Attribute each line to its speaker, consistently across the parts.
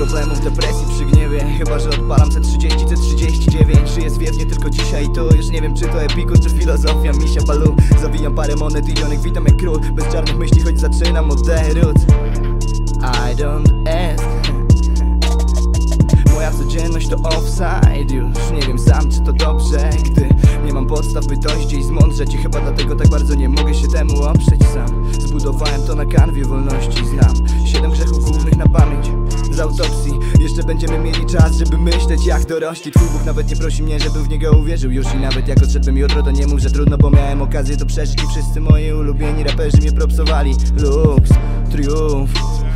Speaker 1: problemów, depresji przy gniewie. Chyba że odpalam C30, C39. Żyję zwiewnie tylko dzisiaj i to już nie wiem czy to epikur czy filozofia misia balu. Zawijam parę monet i lionek, witam jak król. Bez czarnych myśli, choć zaczynam od derut. I don't ask. Moja codzienność to offside. Już nie wiem sam czy to dobrze, gdy nie mam podstaw by dojść gdzieś zmądrzeć. I chyba dlatego tak bardzo nie mogę się temu oprzeć sam. Zbudowałem to na kanwie wolności. Znam 7 grzechów głównych na pamięć. Z autopsji jeszcze będziemy mieli czas, żeby myśleć jak dorośli. Twój Bóg nawet nie prosi mnie, żebym w niego uwierzył już. I nawet jak odszedłem jutro, to nie mów, że trudno, bo miałem okazję to przeżyć. I wszyscy moi ulubieni raperzy mnie propsowali. Lux, triumf.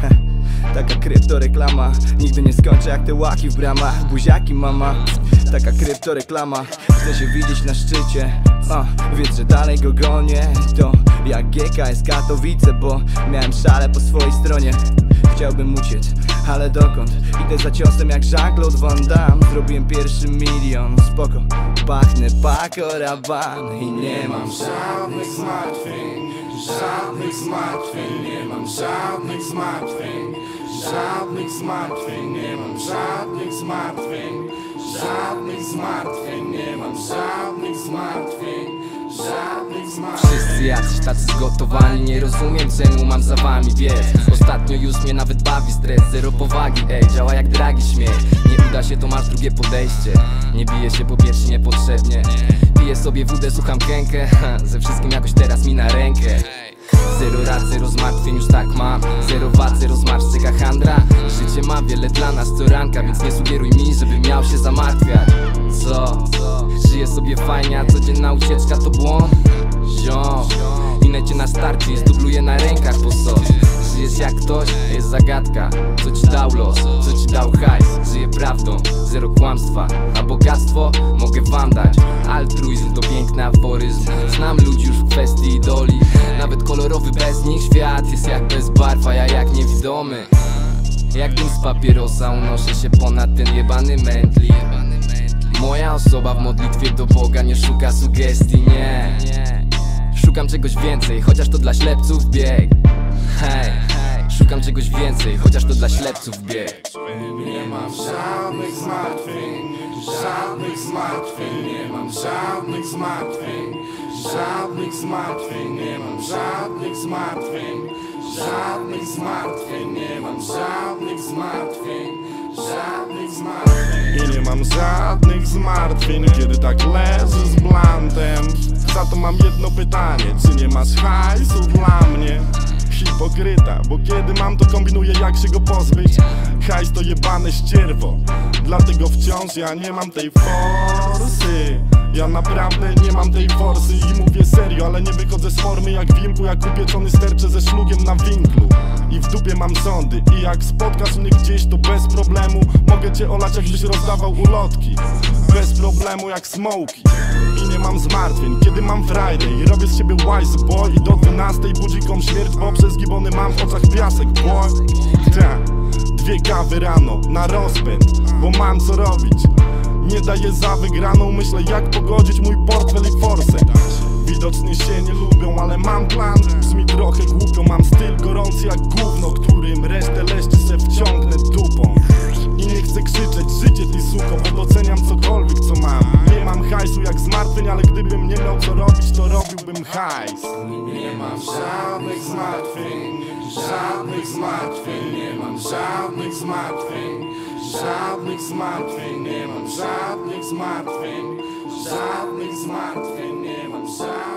Speaker 1: Taka kryptoreklama. Nigdy nie skończę jak te łaki w bramach. Buziaki mama. Taka kryptoreklama. Chcę się widzieć na szczycie, wiedz, że dalej go gonię. To jak GKS Katowice, bo miałem szale po swojej stronie. Chciałbym uciec, ale dokąd? Idę za ciosem jak Jean-Claude Van Damme. Zrobiłem pierwszy milion, spoko. Pachnę Paco Rabanne i nie mam
Speaker 2: żadnych zmartwień. Żadnych zmartwień, nie mam żadnych zmartwień. Żadnych zmartwień, nie mam żadnych zmartwień. Żadnych zmartwień, nie mam żadnych zmartwień. Żadnych zmartwień.
Speaker 3: Wszyscy jacyś tacy zgotowani, nie rozumiem czemu mam za wami wiec. Ostatnio już mnie nawet bawi stres, zero powagi, działa jak dragi śmiech. Nie uda się to masz drugie podejście. Nie biję się po piersi niepotrzebnie. Piję sobie wódę, słucham kękę. Ze wszystkim jakoś teraz mi na rękę. Zero rad, zero zmartwień, już tak mam. Zero wad, zero zmarsz, czeka handra. Życie ma wiele dla nas co ranka, więc nie sugeruj mi, żebym miał się zamartwiać. Co? Żyję sobie fajnie, a codzienna ucieczka to błąd? Ziom, minę cię na starcie i zdubluję na rękach, po co? Żyjesz jak ktoś, jest zagadka. Co ci dał los, co ci dał hajs? Żyję prawdą, zero kłamstwa. A bogactwo mogę wam dać. Altruizm to piękny aforyzm. Znam ludzi już w kwestii idoli. Nawet kolorowy bez nich świat jest jak bez barw, a ja jak niewidomy. Jak dym z papierosa unoszę się ponad ten jebany mętlik. Moja osoba w modlitwie do Boga nie szuka sugestii, nie. Szukam czegoś więcej, chociaż to dla ślepców bieg. Hej, szukam czegoś więcej, chociaż to dla ślepców bieg.
Speaker 2: Nie mam żadnych zmartwień. Żadnych zmartwień, nie mam żadnych zmartwień. Żadnych zmartwień, nie mam żadnych zmartwień. Żadnych zmartwień, nie mam żadnych zmartwień. Żadnych zmartwień.
Speaker 4: I nie mam żadnych zmartwień, kiedy tak leżę z blantem. Za to mam jedno pytanie, czy nie masz hajsu dla mnie? Hipokryta, bo kiedy mam to kombinuję jak się go pozbyć. Hajs to jebane ścierwo, dlatego wciąż ja nie mam tej forsy. Ja naprawdę nie mam tej forsy i mówię serio, ale nie wychodzę z formy jak wilku, jak upieczony sterczę ze szlugiem na winklu. I w dupie mam sądy i jak spotkasz mnie gdzieś to bez problemu mogę cię olać jakbyś rozdawał ulotki. Bez problemu jak smoki. I nie mam zmartwień, kiedy mam Friday. Robię z siebie wise boy i do 12 budzikom śmierć, bo przez gibony mam w oczach piasek, boy. Ta, 2 kawy rano na rozpęd, bo mam co robić. Nie daję za wygraną, myślę jak pogodzić mój portfel i forsę. Widocznie się nie lubią, ale mam plan. Brzmi trochę głupio, mam styl gorący jak gówno, którym resztę leszczy se wciągnę dupą. I nie chcę krzyczeć, życie ty suko, bo doceniam cokolwiek co mam. Nie mam hajsu jak zmartwień, ale gdybym nie miał co robić, to robiłbym hajs.
Speaker 2: Nie mam żadnych zmartwień. Żadnych zmartwień, nie mam żadnych zmartwień. Żadnych zmartwień, nie mam żadnych zmartwień. Żadnych zmartwień, nie mam żadnych.